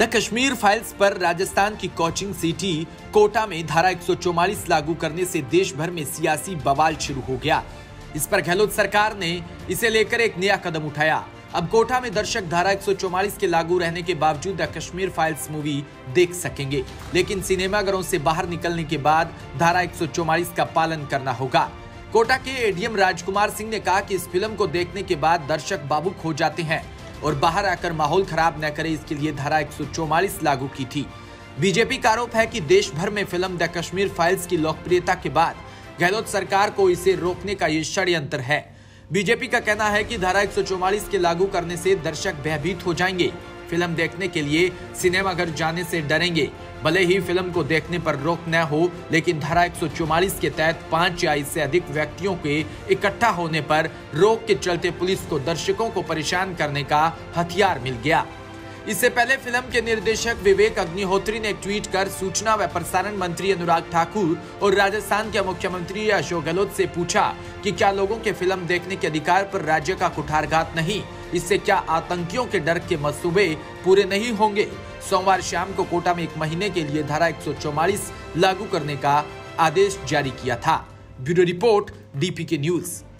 The Kashmir files पर राजस्थान की coaching city Kota में धारा 144 लागू करने से देश भर में सियासी बवाल शुरू हो गया। इस पर गहलोत सरकार ने इसे लेकर एक नया कदम उठाया। अब कोटा में दर्शक धारा 144 के लागू रहने के बावजूद द कश्मीर फाइल्स मूवी देख सकेंगे, लेकिन सिनेमाघरों से बाहर निकलने के बाद धारा 144 का पालन करना होगा। कोटा के एडीएम राजकुमार सिंह ने कहा कि इस फिल्म को देखने के बाद दर्शक भावुक हो जाते हैं और बाहर आकर माहौल खराब न करे, इसके लिए धारा 144 लागू की थी। बीजेपी का आरोप है कि देश भर में फिल्म द कश्मीर फाइल्स की लोकप्रियता के बाद गहलोत सरकार को इसे रोकने का ये षड्यंत्र है। बीजेपी का कहना है कि धारा 144 के लागू करने से दर्शक भयभीत हो जाएंगे, फिल्म देखने के लिए सिनेमाघर जाने से डरेंगे। भले ही फिल्म को देखने पर रोक न हो, लेकिन धारा 144 के तहत 5 या इससे अधिक व्यक्तियों के इकट्ठा होने पर रोक के चलते पुलिस को दर्शकों को परेशान करने का हथियार मिल गया। इससे पहले फिल्म के निर्देशक विवेक अग्निहोत्री ने ट्वीट कर सूचना व प्रसारण मंत्री अनुराग ठाकुर और राजस्थान के मुख्यमंत्री अशोक गहलोत से पूछा कि क्या लोगों के फिल्म देखने के अधिकार पर राज्य का कुठारघात नहीं, इससे क्या आतंकियों के डर के मंसूबे पूरे नहीं होंगे। सोमवार शाम को कोटा में 1 महीने के लिए धारा 144 लागू करने का आदेश जारी किया था। Bureau report, DPK news.